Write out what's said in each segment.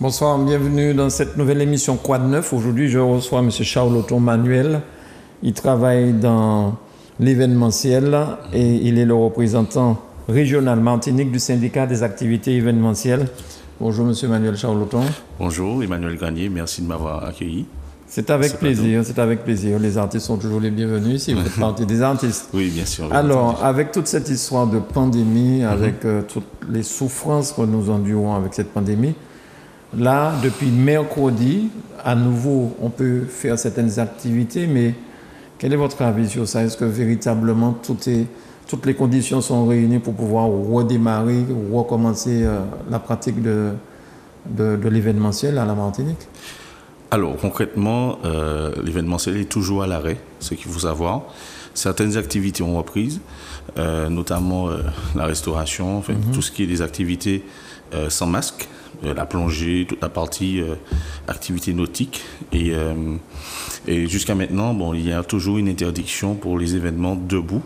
Bonsoir, bienvenue dans cette nouvelle émission Quad 9. Aujourd'hui, je reçois M. Charloton Manuel. Il travaille dans l'événementiel et il est le représentant régional martinique du syndicat des activités événementielles. Bonjour M. Manuel Charloton. Bonjour Emmanuel Granier, merci de m'avoir accueilli. C'est avec plaisir, c'est avec plaisir. Les artistes sont toujours les bienvenus si vous faites partie des artistes. Oui, bien sûr. Alors, avec toute cette histoire de pandémie, avec toutes les souffrances que nous endurons avec cette pandémie, là, depuis mercredi, à nouveau, on peut faire certaines activités, mais quel est votre avis sur ça? Est-ce que véritablement toutes les conditions sont réunies pour pouvoir redémarrer, recommencer la pratique de l'événementiel à la Martinique? Alors, concrètement, l'événementiel est toujours à l'arrêt, ce qu'il faut savoir. Certaines activités ont repris, notamment la restauration, enfin, tout ce qui est des activités sans masque, la plongée, toute la partie activité nautique. Et jusqu'à maintenant, bon, il y a toujours une interdiction pour les événements debout.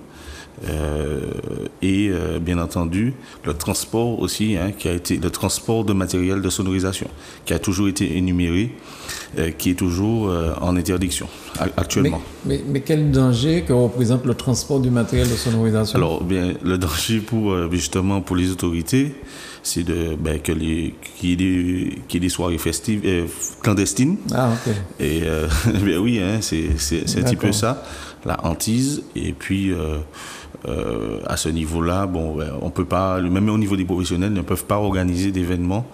Bien entendu le transport aussi, qui a été le transport de matériel de sonorisation qui a toujours été énuméré, qui est toujours en interdiction actuellement. Mais quel danger que représente le transport du matériel de sonorisation? Alors bien, le danger justement pour les autorités, c'est qu'il y ait des soirées festives clandestines. Ah, ok. Et bien oui, c'est un petit peu ça, la hantise. Et puis à ce niveau-là, bon, on peut pas, même au niveau des professionnels, ne peuvent pas organiser d'événements,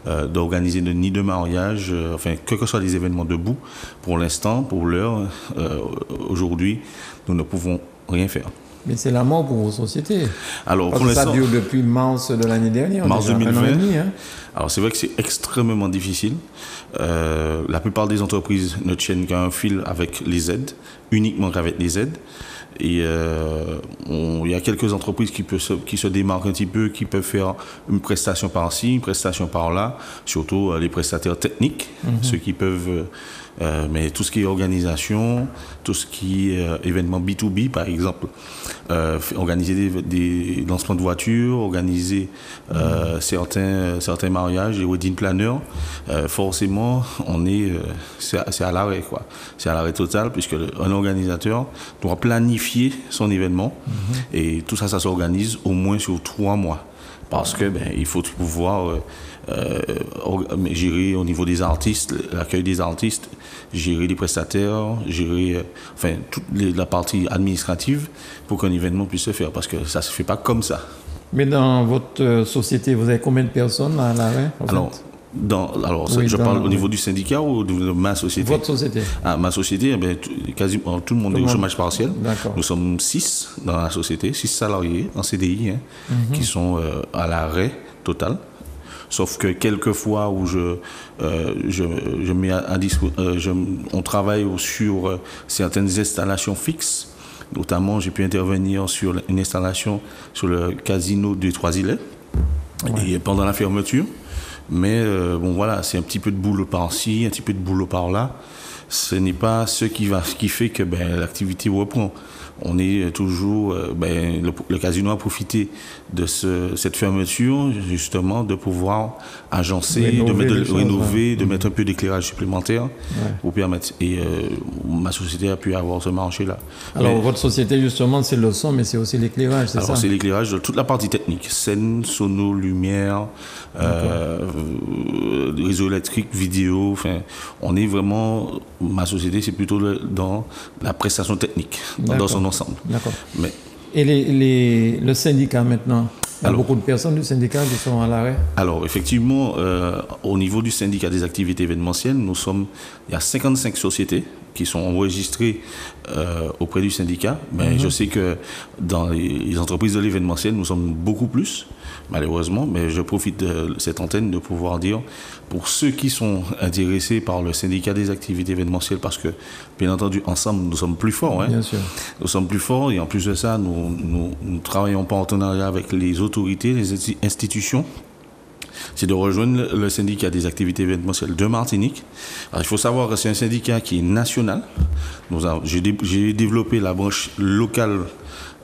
ni de mariage, enfin, quels que soient les événements debout. Pour l'instant, pour l'heure, aujourd'hui, nous ne pouvons rien faire. Mais c'est la mort pour vos sociétés. Alors, parce que ça dure depuis mars de l'année dernière. Mars 2020. Hein. Alors, c'est vrai que c'est extrêmement difficile. La plupart des entreprises ne tiennent qu'à un fil avec les aides, uniquement qu'avec les aides. Et il y a quelques entreprises qui se démarquent un petit peu, qui peuvent faire une prestation par-ci, une prestation par-là, surtout les prestataires techniques, ceux qui peuvent... mais tout ce qui est organisation, tout ce qui est événements B2B, par exemple, organiser des lancements de voitures, organiser certains mariages, les wedding planners, forcément, c'est à l'arrêt, quoi. C'est à l'arrêt total, puisque un organisateur doit planifier son événement, et tout ça s'organise au moins sur 3 mois. Parce que il faut pouvoir gérer au niveau des artistes, l'accueil des artistes, gérer les prestataires, gérer toute la partie administrative pour qu'un événement puisse se faire, parce que ça ne se fait pas comme ça. Mais dans votre société, vous avez combien de personnes à l'arrêt? Je parle au niveau du syndicat ou de ma société? Votre société. Ma société, quasiment tout le monde est au chômage partiel. D'accord. Nous sommes 6 dans la société, 6 salariés en CDI, qui sont à l'arrêt total. Sauf que quelques fois où on travaille sur certaines installations fixes. Notamment, j'ai pu intervenir sur une installation sur le casino de Trois-Îlets, et pendant la fermeture. Mais voilà, c'est un petit peu de boulot par-ci, un petit peu de boulot par-là. Ce n'est pas ce qui fait que l'activité reprend. On est toujours... le casino a profité de cette fermeture, justement, de pouvoir agencer, rénover, de mettre un peu d'éclairage supplémentaire pour permettre... Et ma société a pu avoir ce marché-là. Alors, votre société, justement, c'est le son, mais c'est aussi l'éclairage, c'est ça? Alors, c'est l'éclairage de toute la partie technique. Scène, sono, lumière, réseau électrique, vidéo. Enfin, on est vraiment... Ma société, c'est plutôt dans la prestation technique, dans son ensemble. D'accord. Et le syndicat maintenant, il y a beaucoup de personnes du syndicat qui sont à l'arrêt? Alors, effectivement, au niveau du syndicat des activités événementielles, il y a 55 sociétés qui sont enregistrées auprès du syndicat. Mais je sais que dans les entreprises de l'événementiel, nous sommes beaucoup plus, malheureusement. Mais je profite de cette antenne de pouvoir dire, pour ceux qui sont intéressés par le syndicat des activités événementielles, parce que, bien entendu, ensemble, nous sommes plus forts. Bien sûr. Nous sommes plus forts, et en plus de ça, nous travaillons en partenariat avec les autorités, les institutions. C'est de rejoindre le syndicat des activités événementielles de Martinique. Alors, il faut savoir que c'est un syndicat qui est national. J'ai développé la branche locale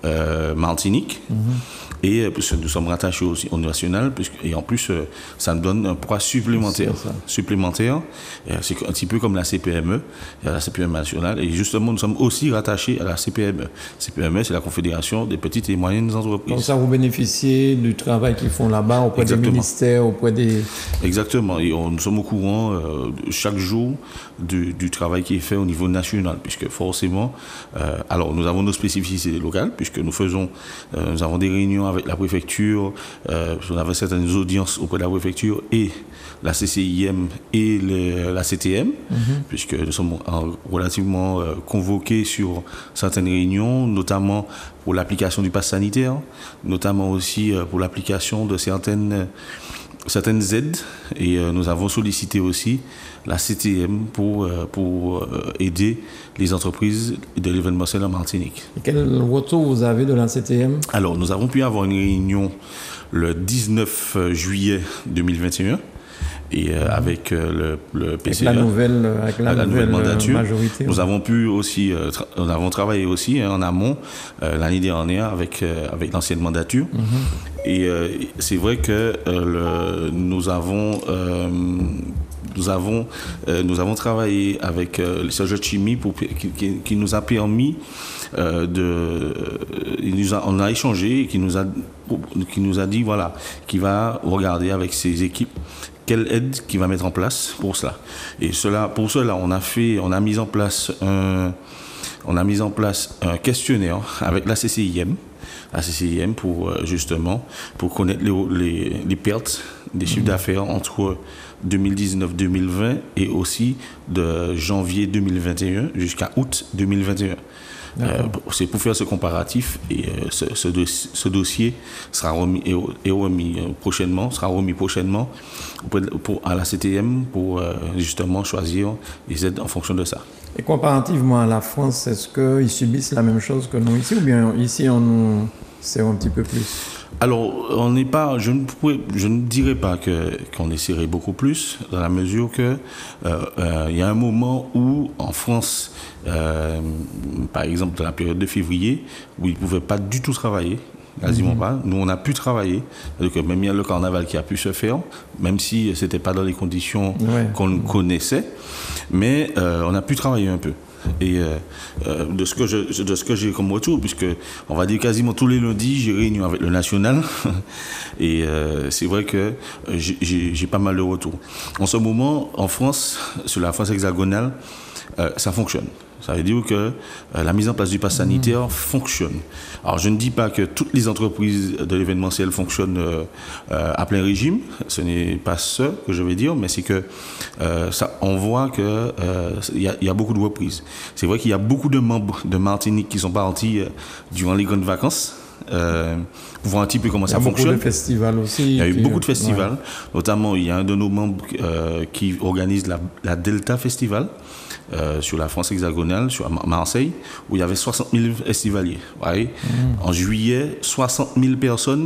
Martinique. Et puisque nous sommes rattachés aussi au national, et en plus, ça nous donne un poids supplémentaire. C'est un petit peu comme la CPME, la CPME nationale. Et justement, nous sommes aussi rattachés à la CPME. CPME, c'est la Confédération des petites et moyennes entreprises. Donc ça, vous bénéficiez du travail qu'ils font là-bas auprès des ministères, auprès des... Exactement. Et nous sommes au courant chaque jour du travail qui est fait au niveau national, puisque forcément, alors nous avons nos spécificités locales, puisque nous avons des réunions avec la préfecture, on avait certaines audiences auprès de la préfecture et la CCIM et la CTM, puisque nous sommes relativement convoqués sur certaines réunions, notamment pour l'application du pass sanitaire, notamment aussi pour l'application de certaines aides, et nous avons sollicité aussi la CTM pour aider les entreprises de l'événementiel en Martinique. Et quel retour vous avez de la CTM? Alors, nous avons pu avoir une réunion le 19 juillet 2021 et avec le PCE, avec la nouvelle mandature, majorité. Nous avons pu aussi, nous avons travaillé aussi en amont l'année dernière avec l'ancienne mandature. Et c'est vrai que nous avons travaillé avec le Serge Chimie qui nous a permis on a échangé et qui nous a dit voilà, qu'il va regarder avec ses équipes quelle aide qu'il va mettre en place pour cela. Et pour cela, on a mis en place un questionnaire avec la CCIM pour connaître les pertes des chiffres d'affaires entre 2019-2020 et aussi de janvier 2021 jusqu'à août 2021. C'est pour faire ce comparatif, et ce dossier sera remis prochainement à la CTM pour justement choisir les aides en fonction de ça. Et comparativement à la France, est-ce qu'ils subissent la même chose que nous ici, ou bien ici on nous sert un petit peu plus? Alors, je ne dirais pas qu'on est serré beaucoup plus, dans la mesure que il y a un moment où en France, par exemple dans la période de février, où ils ne pouvaient pas du tout travailler, quasiment pas. Nous, on a pu travailler, donc même il y a le carnaval qui a pu se faire, même si ce n'était pas dans les conditions qu'on connaissait, mais on a pu travailler un peu. Et de ce que j'ai comme retour, puisque on va dire quasiment tous les lundis j'ai réunion avec le national et c'est vrai que j'ai pas mal de retours. En ce moment, en France, sur la France hexagonale, ça fonctionne. Ça veut dire que la mise en place du pass sanitaire fonctionne. Alors, je ne dis pas que toutes les entreprises de l'événementiel fonctionnent à plein régime. Ce n'est pas ce que je vais dire, mais c'est que on voit qu'il y a beaucoup de reprises. C'est vrai qu'il y a beaucoup de membres de Martinique qui sont partis durant les grandes vacances. Pour voir un petit peu comment ça fonctionne. Il y a beaucoup de festivals aussi. Il y a eu beaucoup de festivals. Notamment, il y a un de nos membres qui organise la Delta Festival sur la France hexagonale, sur Marseille, où il y avait 60 000 festivaliers. En juillet, 60 000 personnes.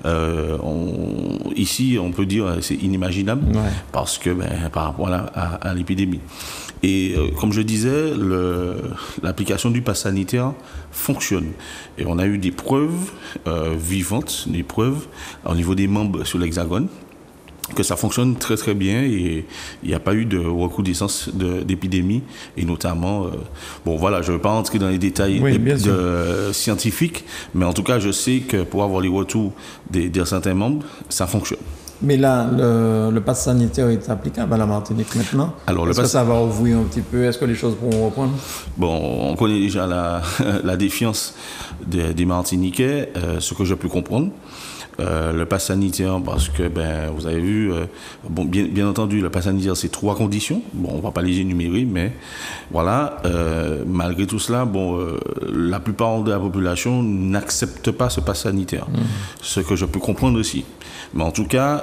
Ici, on peut dire c'est inimaginable parce que par rapport à l'épidémie. Et comme je disais, l'application du pass sanitaire fonctionne. Et on a eu des preuves vivantes, des preuves au niveau des membres sur l'Hexagone, que ça fonctionne très très bien et il n'y a pas eu de recrudescence d'épidémie. Et notamment, je ne vais pas entrer dans les détails scientifiques, mais en tout cas, je sais que pour avoir les retours de certains membres, ça fonctionne. Mais là, le pass sanitaire est applicable à la Martinique maintenant. Alors, est-ce que ça va ouvrir un petit peu? Est-ce que les choses pourront reprendre? Bon, on connaît déjà la défiance des Martiniquais, ce que j'ai pu comprendre. Le pass sanitaire, parce que vous avez vu, bien entendu, le pass sanitaire, c'est 3 conditions. Bon, on ne va pas les énumérer, mais voilà. Malgré tout cela, la plupart de la population n'accepte pas ce pass sanitaire. Ce que je peux comprendre aussi. Mais en tout cas,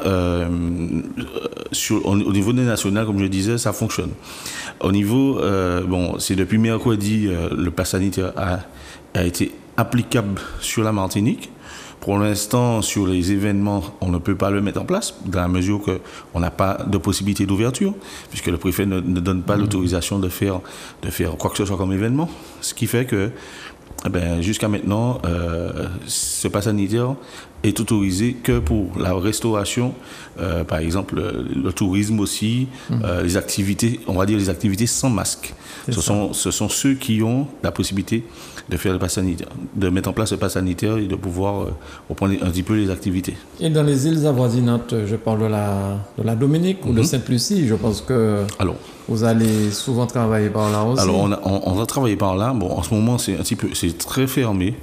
au niveau des nationales, comme je disais, ça fonctionne. Au niveau, c'est depuis mercredi, le pass sanitaire a été applicable sur la Martinique. Pour l'instant, sur les événements, on ne peut pas le mettre en place, dans la mesure qu'on n'a pas de possibilité d'ouverture, puisque le préfet ne donne pas l'autorisation de faire quoi que ce soit comme événement. Ce qui fait que Eh ben, jusqu'à maintenant, ce pass sanitaire est autorisé que pour la restauration, par exemple le tourisme aussi, les activités, on va dire les activités sans masque. Ce sont ceux qui ont la possibilité de faire le pass sanitaire, de mettre en place le pass sanitaire et de pouvoir reprendre un petit peu les activités. Et dans les îles avoisinantes, je parle de la Dominique ou de Sainte-Lucie, je pense que vous allez souvent travailler par là aussi. Alors on va travailler par là. Bon, en ce moment c'est très fermé.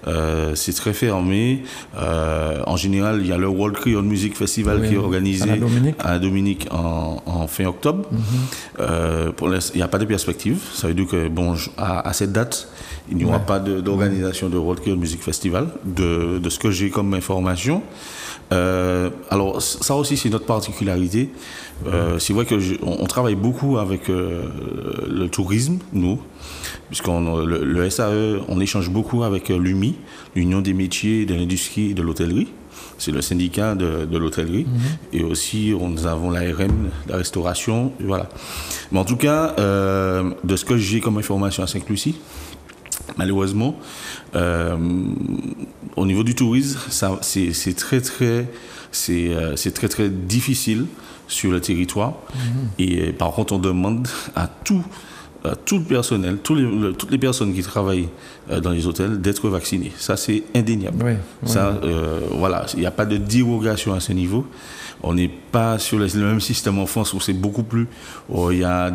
En général, il y a le World Creole Music Festival qui est organisé à la Dominique en fin octobre. Il n'y a pas de perspective. Ça veut dire que à cette date, il n'y aura pas d'organisation de World Creole Music Festival, de ce que j'ai comme information. Alors ça aussi c'est notre particularité. C'est vrai que on travaille beaucoup avec le tourisme, nous, puisqu'on le SAE, on échange beaucoup avec l'UMI, l'Union des métiers de l'industrie et de l'hôtellerie. C'est le syndicat de l'hôtellerie. Et aussi nous avons l'ARM, la restauration, voilà. Mais en tout cas, de ce que j'ai comme information à Sainte-Lucie, malheureusement, au niveau du tourisme, c'est très très difficile sur le territoire. Et par contre, on demande à tout le personnel, toutes les personnes qui travaillent dans les hôtels d'être vaccinées. Ça, c'est indéniable. Voilà, il n'y a pas de dérogation à ce niveau. On n'est pas sur le même système en France où c'est beaucoup plus. Il y a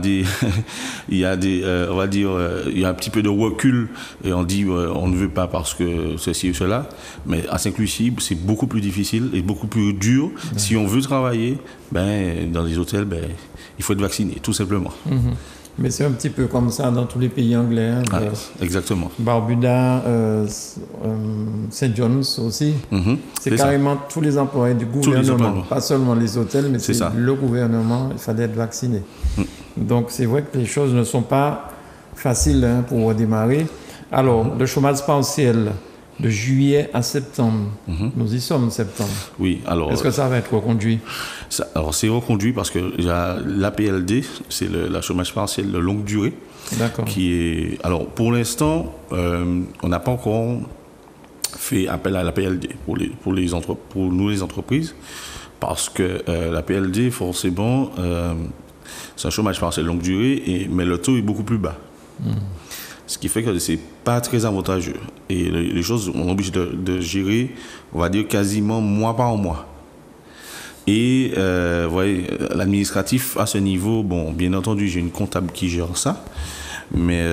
on va dire, il y a un petit peu de recul et on dit on ne veut pas parce que ceci ou cela. Mais à Sainte-Lucie, c'est beaucoup plus difficile et beaucoup plus dur. Si on veut travailler, dans les hôtels, il faut être vacciné, tout simplement. Mais c'est un petit peu comme ça dans tous les pays anglais. Exactement. Barbuda, St. John's aussi. C'est carrément tous les employés du gouvernement, pas seulement les hôtels, mais c'est le gouvernement, il fallait être vacciné. Donc c'est vrai que les choses ne sont pas faciles pour redémarrer. Alors, le chômage partiel de juillet à septembre, nous y sommes septembre. Oui, alors... Est-ce que ça va être reconduit? Alors c'est reconduit parce que l'APLD, c'est le chômage partiel de longue durée. D'accord. Alors pour l'instant, on n'a pas encore fait appel à l'APLD pour nous les entreprises, parce que l'APLD, forcément, c'est un chômage partiel de longue durée, mais le taux est beaucoup plus bas. Ce qui fait que c'est pas très avantageux. Et les choses, on est obligé de gérer, on va dire, quasiment mois par mois. Et voyez, l'administratif à ce niveau, bien entendu, j'ai une comptable qui gère ça. Mais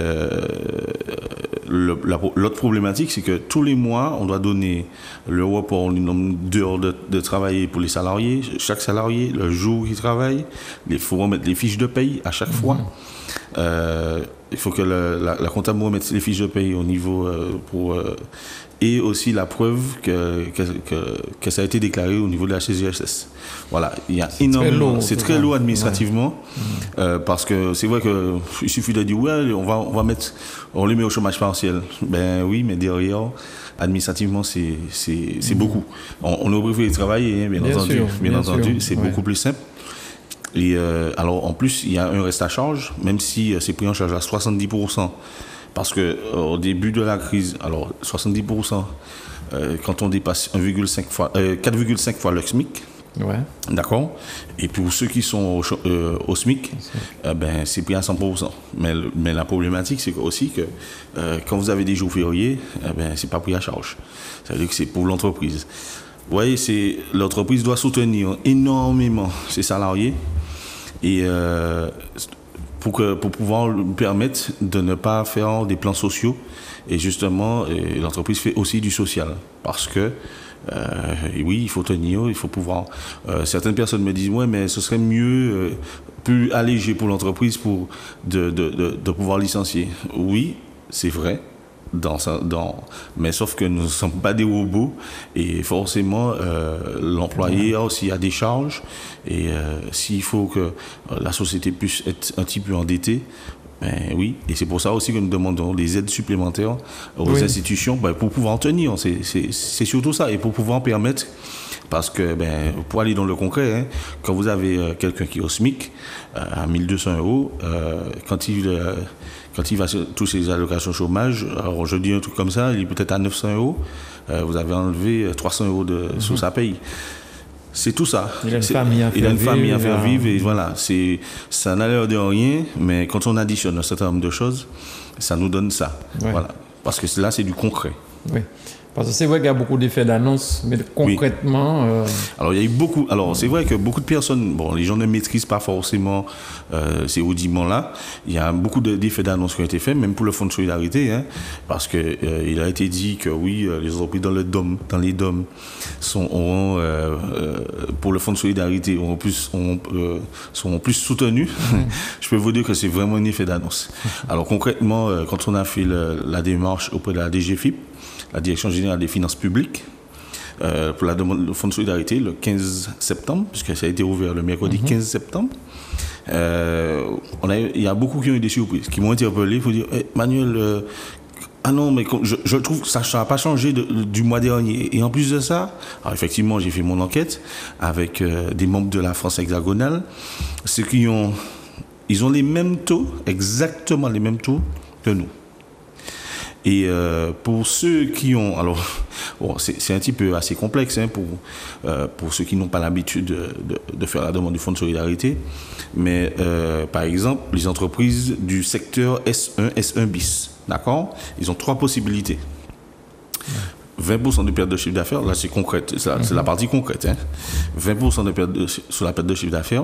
l'autre problématique, c'est que tous les mois, on doit donner le report, le nombre d'heures de travail pour les salariés, chaque salarié, le jour qu'il travaille. Il faut remettre les fiches de paye à chaque fois. Il faut que la comptable remette les fiches de paye au niveau et aussi la preuve que ça a été déclaré au niveau de la CGSS. Voilà, il y a énormément. C'est très lourd administrativement, parce que c'est vrai qu'il suffit de dire on les met au chômage partiel. Ben oui, mais derrière, administrativement, c'est beaucoup. On aurait préféré travailler, bien entendu, c'est beaucoup plus simple. Et alors en plus, il y a un reste à charge, même si c'est pris en charge à 70%. Parce qu'au début de la crise, alors 70%, quand on dépasse 4,5 fois le SMIC, d'accord. Et pour ceux qui sont au SMIC, c'est pris à 100%. Mais la problématique, c'est aussi que quand vous avez des jours fériés, c'est pas pris à charge. Ça veut dire que c'est pour l'entreprise. Vous voyez, l'entreprise doit soutenir énormément ses salariés. Et pour pouvoir lui permettre de ne pas faire des plans sociaux. Et justement, l'entreprise fait aussi du social. Parce que, oui, il faut tenir, il faut pouvoir... certaines personnes me disent, ouais, mais ce serait mieux, plus allégé pour l'entreprise de pouvoir licencier. Oui, c'est vrai. Mais sauf que nous ne sommes pas des robots et forcément l'employé a des charges et s'il faut que la société puisse être un petit peu endettée, oui, et c'est pour ça aussi que nous demandons des aides supplémentaires aux institutions pour pouvoir en tenir, c'est surtout ça, et pour pouvoir permettre Parce que, pour aller dans le concret, hein, quand vous avez quelqu'un qui est au SMIC à 1 200 €, quand il va toucher les allocations chômage, alors je dis un truc comme ça, il est peut-être à 900 €, vous avez enlevé 300 € sous sa paye. C'est tout ça. Il a une famille à faire vivre. Et voilà, ça n'a l'air de rien, mais quand on additionne un certain nombre de choses, ça nous donne ça. Ouais. Voilà. Parce que là, c'est du concret. Oui. Parce que c'est vrai qu'il y a beaucoup d'effets d'annonce, mais concrètement... Oui. Alors, il y a eu beaucoup... Alors, c'est vrai que beaucoup de personnes... Bon, les gens ne maîtrisent pas forcément ces audiments-là. Il y a beaucoup d'effets d'annonce qui ont été faits, même pour le Fonds de solidarité, hein, parce que il a été dit que, oui, les entreprises dans les DOM auront, pour le Fonds de solidarité, seront plus soutenues. Je peux vous dire que c'est vraiment un effet d'annonce. Alors, concrètement, quand on a fait la démarche auprès de la DGFiP, la Direction générale des finances publiques, pour la demande du Fonds de solidarité le 15 septembre, puisque ça a été ouvert le mercredi 15 septembre. Il y a beaucoup qui ont eu des surprises, qui m'ont interpellé pour dire hey, Manuel, ah non, mais je trouve que ça n'a pas changé du mois dernier. Et en plus de ça, alors effectivement, j'ai fait mon enquête avec des membres de la France hexagonale, ils ont les mêmes taux, exactement les mêmes taux que nous. Et pour ceux qui ont... Alors, bon, c'est un petit peu assez complexe hein, pour ceux qui n'ont pas l'habitude de faire la demande du Fonds de solidarité. Mais, par exemple, les entreprises du secteur S1, S1 bis, d'accord ? Ils ont 3 possibilités. 20% de perte de chiffre d'affaires, là c'est concret, c'est la partie concrète. Hein. 20% de perte sur la perte de chiffre d'affaires.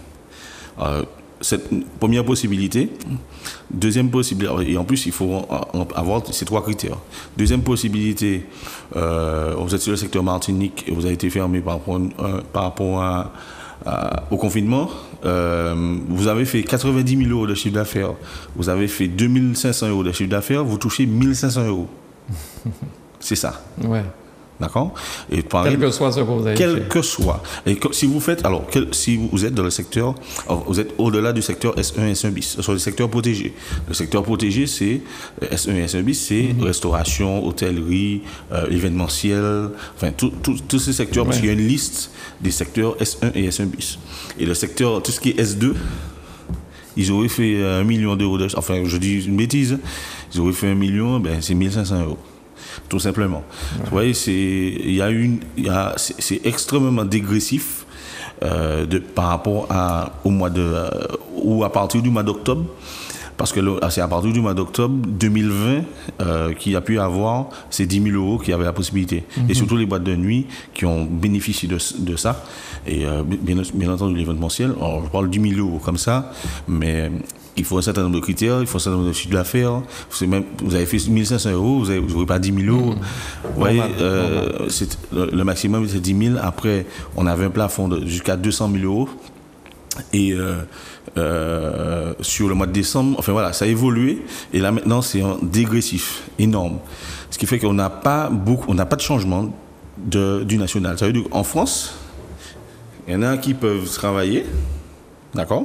Cette première possibilité. Deuxième possibilité, et en plus il faut avoir ces 3 critères. Deuxième possibilité, vous êtes sur le secteur Martinique et vous avez été fermé par rapport au confinement. Vous avez fait 90 000 € de chiffre d'affaires, vous avez fait 2 500 € de chiffre d'affaires, vous touchez 1 500 €. C'est ça. Ouais. D'accord ? Et quel que soit ce que vous avez fait. Quel que soit. Et si vous faites, alors, si vous êtes dans le secteur, vous êtes au-delà du secteur S1 et S1 bis, sur le secteur protégé. Le secteur protégé, c'est S1 et S1 bis, c'est restauration, hôtellerie, événementiel, enfin, tous ces secteurs, parce qu'il y a une liste des secteurs S1 et S1 bis. Et le secteur, tout ce qui est S2, ils auraient fait 1 million d'euros, enfin, je dis une bêtise, ils auraient fait 1 million, c'est 1 500 €. Tout simplement. Ouais. Vous voyez, c'est extrêmement dégressif par rapport au mois ou à partir du mois d'octobre, parce que c'est à partir du mois d'octobre 2020 qu'il y a pu avoir ces 10 000 € qui avaient la possibilité. Et surtout les boîtes de nuit qui ont bénéficié de ça. Et bien entendu l'événementiel, alors je parle 10 000 € comme ça, mais... Il faut un certain nombre de critères, il faut un certain nombre de chiffres d'affaires. Vous avez fait 1 500 €, vous n'aurez pas 10 000 €. Vous voyez, le maximum, c'est 10 000. Après, on avait un plafond jusqu'à 200 000 €. Et sur le mois de décembre, enfin voilà, ça a évolué. Et là, maintenant, c'est un dégressif énorme. Ce qui fait qu'on n'a pas de changement du national. Ça veut dire qu'en France, il y en a qui peuvent travailler. D'accord ?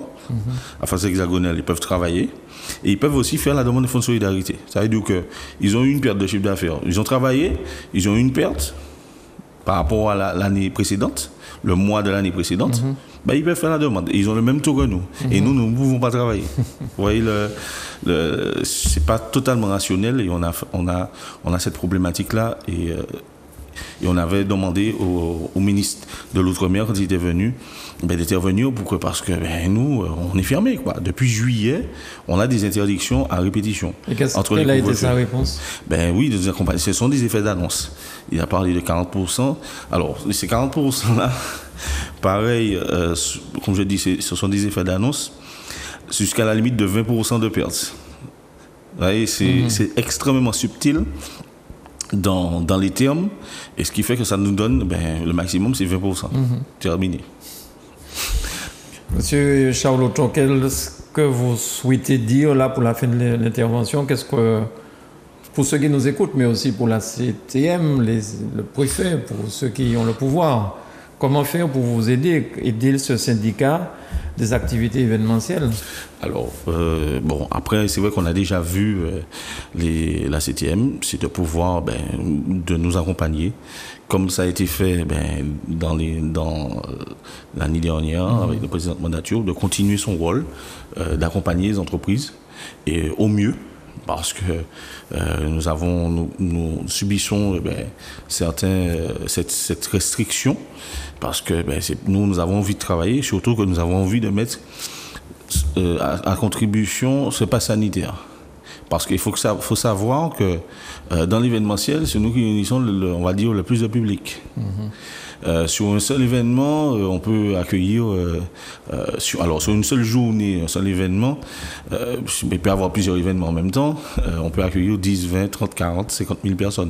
À France hexagonale, ils peuvent travailler et ils peuvent aussi faire la demande de fonds de solidarité. Ça veut dire qu'ils ont eu une perte de chiffre d'affaires. Ils ont travaillé, ils ont eu une perte par rapport à l'année précédente, le mois de l'année précédente. Ils peuvent faire la demande. Ils ont le même taux que nous. Et nous ne pouvons pas travailler. Vous voyez, c'est pas totalement rationnel et on a cette problématique-là. Et on avait demandé au ministre de l'Outre-mer, quand il était venu, d'intervenir parce que nous, on est fermés. Depuis juillet, on a des interdictions à répétition. Et quelle a été sa réponse ? Oui, ce sont des effets d'annonce. Il a parlé de 40%. Alors, ces 40%-là, pareil, comme je dis, ce sont des effets d'annonce jusqu'à la limite de 20% de pertes. Vous voyez, c'est extrêmement subtil. Dans les termes, et ce qui fait que ça nous donne, le maximum, c'est 20%. Terminé. Monsieur Charloton, qu'est-ce que vous souhaitez dire là pour la fin de l'intervention ? Pour ceux qui nous écoutent, mais aussi pour la CTM, le préfet, pour ceux qui ont le pouvoir, comment faire pour vous aider ce syndicat des activités événementielles? Alors, bon, après, c'est vrai qu'on a déjà vu la CTM, c'est de pouvoir de nous accompagner, comme ça a été fait dans l'année dernière avec le président de mandature, de continuer son rôle, d'accompagner les entreprises et au mieux. Parce que nous subissons cette restriction, parce que nous avons envie de travailler, surtout que nous avons envie de mettre à contribution ce pass sanitaire. Parce qu'il faut savoir que dans l'événementiel, c'est nous qui réunissons, on va dire, le plus de public. Sur un seul événement, on peut accueillir, sur une seule journée, un seul événement, il peut y avoir plusieurs événements en même temps, on peut accueillir 10, 20, 30, 40, 50 000 personnes.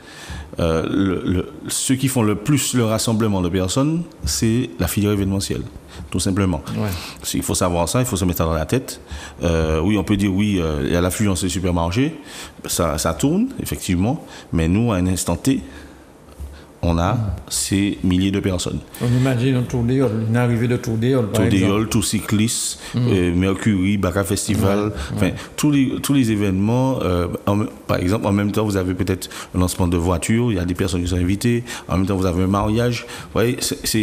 Ceux qui font le plus le rassemblement de personnes, c'est la filière événementielle, tout simplement. Ouais. Il faut savoir ça, il faut se mettre dans la tête. Oui, on peut dire oui, il y a l'affluence des supermarchés, ça tourne, effectivement, mais nous, à un instant T, on a ces milliers de personnes. On imagine une arrivée de Tour d'Éole, par exemple. Tour d'Éole, Tour Cycliste, Mercury, Baka Festival, tous les événements. Par exemple, en même temps, vous avez peut-être un lancement de voiture, il y a des personnes qui sont invitées, en même temps, vous avez un mariage. Vous voyez,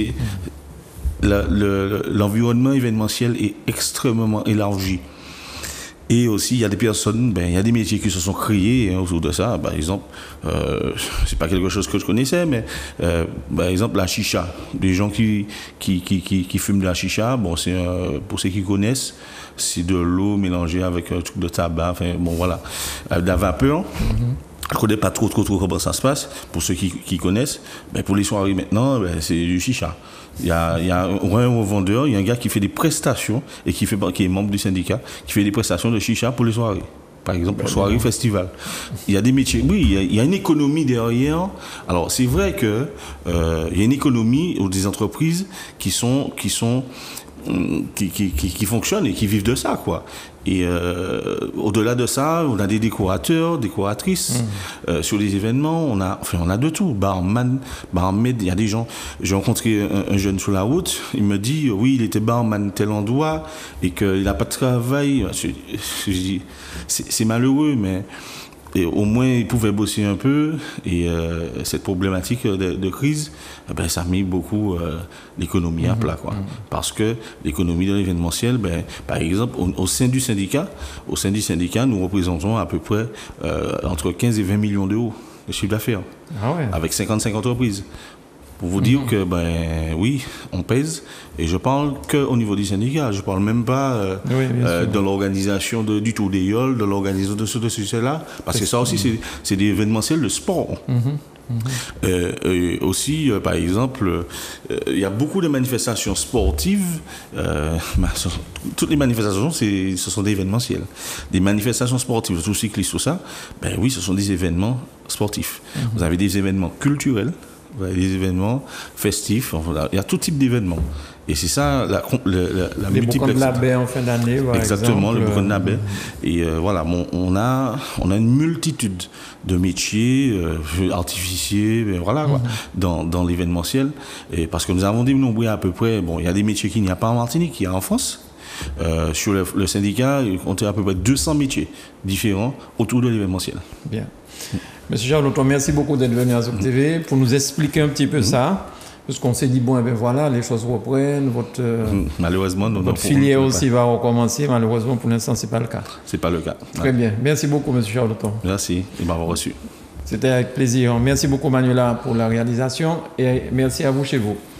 l'environnement événementiel est extrêmement élargi. Et aussi, il y a des personnes, il y a des métiers qui se sont créés autour de ça. Par exemple, c'est pas quelque chose que je connaissais, mais par exemple, la chicha. Des gens qui fument de la chicha, c'est pour ceux qui connaissent, c'est de l'eau mélangée avec un truc de tabac, de la vapeur. Je ne connais pas trop comment ça se passe. Pour ceux qui connaissent, pour les soirées maintenant, c'est du chicha. Il y a un revendeur, il y a un gars qui fait des prestations et qui est membre du syndicat, qui fait des prestations de chicha pour les soirées. Par exemple, soirée, festival. Il y a des métiers. Oui, il y a une économie derrière. Alors, c'est vrai que il y a une économie ou des entreprises qui fonctionnent et qui vivent de ça, quoi. Et au-delà de ça, on a des décorateurs, décoratrices sur les événements. On a de tout. Barman, il y a des gens. J'ai rencontré un jeune sur la route. Il me dit, oui, il était barman tel endroit et qu'il n'a pas de travail. Je dis, c'est malheureux, mais et au moins il pouvait bosser un peu. Et cette problématique de crise, ça a mis beaucoup l'économie à plat, quoi. Parce que l'économie de l'événementiel, par exemple, au sein du syndicat, nous représentons à peu près entre 15 et 20 millions d'euros de chiffre d'affaires, avec 55 entreprises. Pour vous dire que, oui, on pèse. Et je parle qu'au niveau du syndicat. Je ne parle même pas de l'organisation du Tour d'Éole, de l'organisation de cela. Parce que ça aussi, c'est des événementiels de sport. Aussi, par exemple, il y a beaucoup de manifestations sportives. Toutes les manifestations, ce sont des événementiels. Des manifestations sportives, tout cycliste, tout ça, oui, ce sont des événements sportifs. Vous avez des événements culturels. Vous avez des événements festifs, il y a tout type d'événements. Et c'est ça la les boucans de la baie en fin d'année, par exactement, exemple. Le boucan de la baie. Et on a une multitude de métiers artificiers, dans l'événementiel. Et parce que nous avons dénombré à peu près, il y a des métiers qu'il n'y a pas en Martinique, qu'il y a en France. Sur le syndicat, on a à peu près 200 métiers différents autour de l'événementiel. Bien. Monsieur Charles Loton, merci beaucoup d'être venu à Zouk TV pour nous expliquer un petit peu ça. Parce qu'on s'est dit, les choses reprennent, malheureusement, votre filière aussi va recommencer. Malheureusement, pour l'instant, ce n'est pas le cas. Ce n'est pas le cas. Très bien. Merci beaucoup, monsieur Charles Loton. Merci de m'avoir reçu. C'était avec plaisir. Merci beaucoup, Manuela, pour la réalisation et merci à vous chez vous.